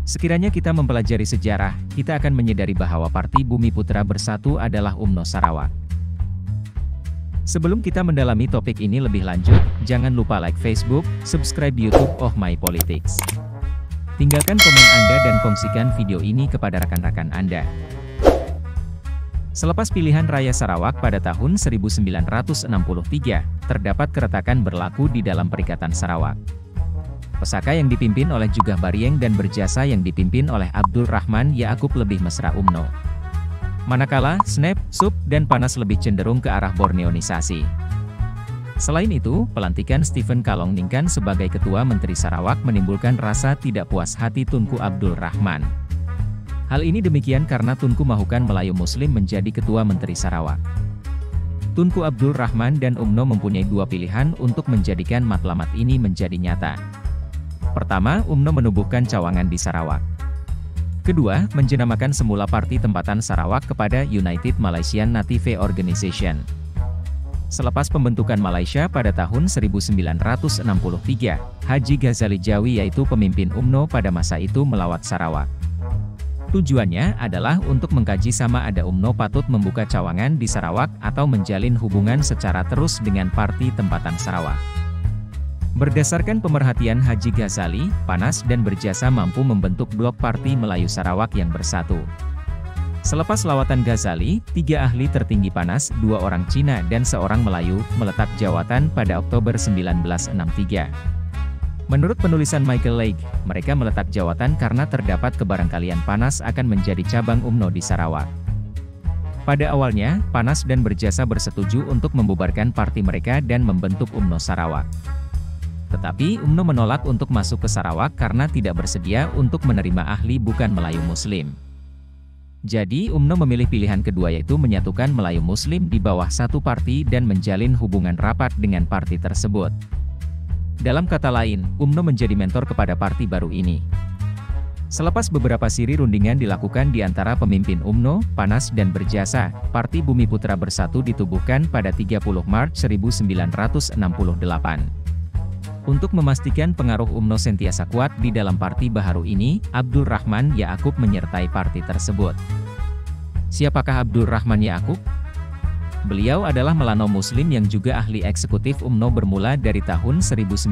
Sekiranya kita mempelajari sejarah, kita akan menyadari bahwa Parti Bumiputra Bersatu adalah UMNO Sarawak. Sebelum kita mendalami topik ini lebih lanjut, jangan lupa like Facebook, subscribe YouTube Oh My Politics. Tinggalkan komen Anda dan kongsikan video ini kepada rekan-rekan Anda. Selepas pilihan raya Sarawak pada tahun 1963, terdapat keretakan berlaku di dalam Perikatan Sarawak. Pesaka yang dipimpin oleh Jugah Barieng dan Berjasa yang dipimpin oleh Abdul Rahman Yaakub lebih mesra UMNO. Manakala, Snap, Sup, dan Panas lebih cenderung ke arah Borneonisasi. Selain itu, pelantikan Stephen Kalong Ningkan sebagai Ketua Menteri Sarawak menimbulkan rasa tidak puas hati Tunku Abdul Rahman. Hal ini demikian karena Tunku Mahukan Melayu Muslim menjadi Ketua Menteri Sarawak. Tunku Abdul Rahman dan UMNO mempunyai dua pilihan untuk menjadikan matlamat ini menjadi nyata. Pertama, UMNO menubuhkan cawangan di Sarawak. Kedua, menjenamakan semula Parti Tempatan Sarawak kepada United Malaysian Native Organization. Selepas pembentukan Malaysia pada tahun 1963, Haji Ghazali Jawi yaitu pemimpin UMNO pada masa itu melawat Sarawak. Tujuannya adalah untuk mengkaji sama ada UMNO patut membuka cawangan di Sarawak atau menjalin hubungan secara terus dengan Parti Tempatan Sarawak. Berdasarkan pemerhatian Haji Ghazali, Panas dan Berjasa mampu membentuk blok Parti Melayu Sarawak yang bersatu. Selepas lawatan Ghazali, 3 ahli tertinggi Panas, 2 orang Cina dan 1 Melayu, meletak jawatan pada Oktober 1963. Menurut penulisan Michael Lake, mereka meletak jawatan karena terdapat kebarangkalian Panas akan menjadi cabang UMNO di Sarawak. Pada awalnya, Panas dan Berjasa bersetuju untuk membubarkan parti mereka dan membentuk UMNO Sarawak. Tetapi UMNO menolak untuk masuk ke Sarawak karena tidak bersedia untuk menerima ahli bukan Melayu Muslim. Jadi UMNO memilih pilihan kedua yaitu menyatukan Melayu Muslim di bawah satu parti dan menjalin hubungan rapat dengan parti tersebut. Dalam kata lain, UMNO menjadi mentor kepada parti baru ini. Selepas beberapa siri rundingan dilakukan di antara pemimpin UMNO, Panas dan Berjasa, Parti Bumiputra Bersatu ditubuhkan pada 30 Maret 1968. Untuk memastikan pengaruh UMNO sentiasa kuat di dalam parti baharu ini, Abdul Rahman Yaakub menyertai parti tersebut. Siapakah Abdul Rahman Yaakub? Beliau adalah Melano Muslim yang juga ahli eksekutif UMNO bermula dari tahun 1965.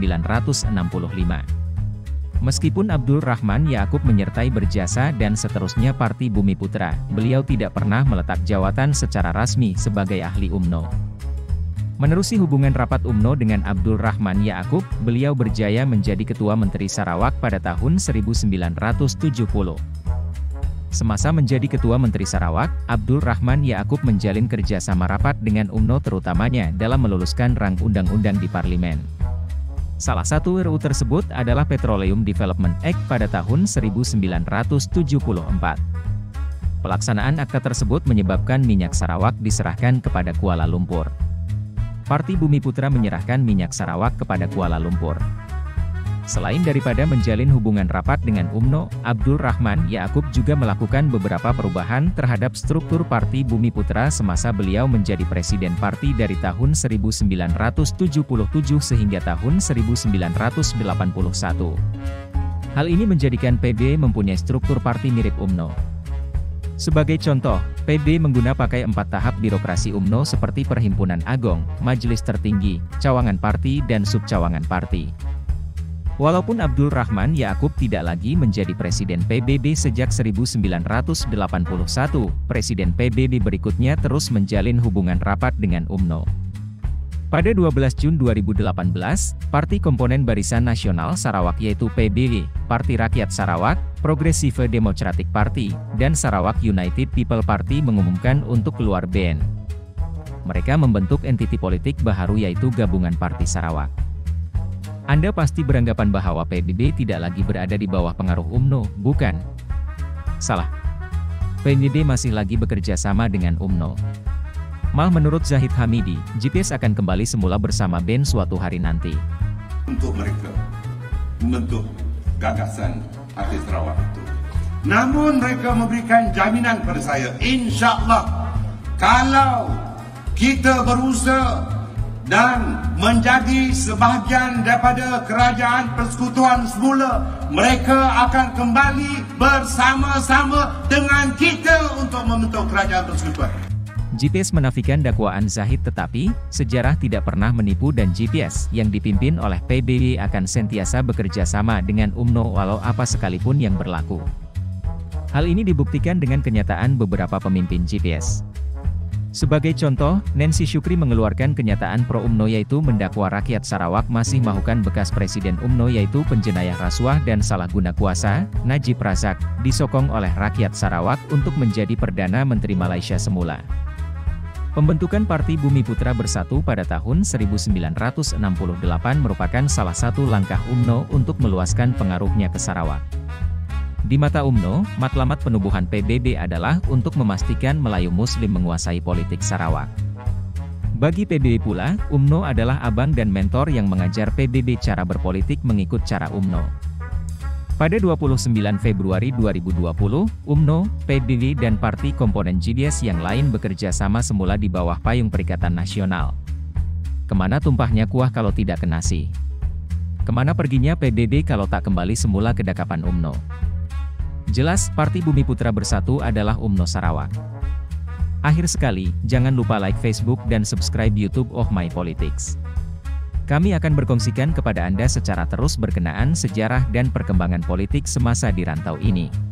Meskipun Abdul Rahman Yaakub menyertai Berjasa dan seterusnya Parti Bumiputra, beliau tidak pernah meletak jawatan secara rasmi sebagai ahli UMNO. Menerusi hubungan rapat UMNO dengan Abdul Rahman Yaakub, beliau berjaya menjadi Ketua Menteri Sarawak pada tahun 1970. Semasa menjadi Ketua Menteri Sarawak, Abdul Rahman Yaakub menjalin kerjasama rapat dengan UMNO terutamanya dalam meluluskan rang undang-undang di Parlimen. Salah satu RUU tersebut adalah Petroleum Development Act pada tahun 1974. Pelaksanaan akta tersebut menyebabkan minyak Sarawak diserahkan kepada Kuala Lumpur. Parti Bumiputra menyerahkan minyak Sarawak kepada Kuala Lumpur. Selain daripada menjalin hubungan rapat dengan UMNO, Abdul Rahman Yaakub juga melakukan beberapa perubahan terhadap struktur Parti Bumiputra semasa beliau menjadi presiden parti dari tahun 1977 sehingga tahun 1981. Hal ini menjadikan PB mempunyai struktur parti mirip UMNO. Sebagai contoh, PB pakai 4 tahap birokrasi UMNO seperti Perhimpunan Agong, Majelis Tertinggi, Cawangan Parti dan Subcawangan Parti. Walaupun Abdul Rahman Yaakub tidak lagi menjadi Presiden PBB sejak 1981, Presiden PBB berikutnya terus menjalin hubungan rapat dengan UMNO. Pada 12 Jun 2018, Parti Komponen Barisan Nasional Sarawak yaitu PBB, Parti Rakyat Sarawak, Progressive Democratic Party, dan Sarawak United People Party mengumumkan untuk keluar BN. Mereka membentuk entiti politik baharu yaitu Gabungan Parti Sarawak. Anda pasti beranggapan bahwa PBB tidak lagi berada di bawah pengaruh UMNO, bukan? Salah. PBB masih lagi bekerja sama dengan UMNO. Mal menurut Zahid Hamidi, GPS akan kembali semula bersama BN suatu hari nanti. Untuk mereka membentuk gagasan Parti Sarawak itu. Namun mereka memberikan jaminan kepada saya, insya Allah, kalau kita berusaha dan menjadi sebahagian daripada kerajaan persekutuan semula, mereka akan kembali bersama-sama dengan kita untuk membentuk kerajaan persekutuan. GPS menafikan dakwaan Zahid, tetapi sejarah tidak pernah menipu dan GPS yang dipimpin oleh PBB akan sentiasa bekerja sama dengan UMNO walau apa sekalipun yang berlaku. Hal ini dibuktikan dengan kenyataan beberapa pemimpin GPS. Sebagai contoh, Nancy Syukri mengeluarkan kenyataan pro-UMNO yaitu mendakwa rakyat Sarawak masih mahukan bekas Presiden UMNO yaitu penjenayah rasuah dan salah guna kuasa, Najib Razak, disokong oleh rakyat Sarawak untuk menjadi Perdana Menteri Malaysia semula. Pembentukan Parti Bumiputra Bersatu pada tahun 1968 merupakan salah satu langkah UMNO untuk meluaskan pengaruhnya ke Sarawak. Di mata UMNO, matlamat penubuhan PBB adalah untuk memastikan Melayu Muslim menguasai politik Sarawak. Bagi PBB pula, UMNO adalah abang dan mentor yang mengajar PBB cara berpolitik mengikut cara UMNO. Pada 29 Februari 2020, UMNO, PBB dan parti komponen GPS yang lain bekerja sama semula di bawah payung Perikatan Nasional. Kemana tumpahnya kuah kalau tidak ke nasi? Kemana perginya PBB kalau tak kembali semula ke dakapan UMNO? Jelas, Parti Bumiputra Bersatu adalah UMNO Sarawak. Akhir sekali, jangan lupa like Facebook dan subscribe YouTube Oh My Politics. Kami akan berkongsikan kepada Anda secara terus berkenaan sejarah dan perkembangan politik semasa di rantau ini.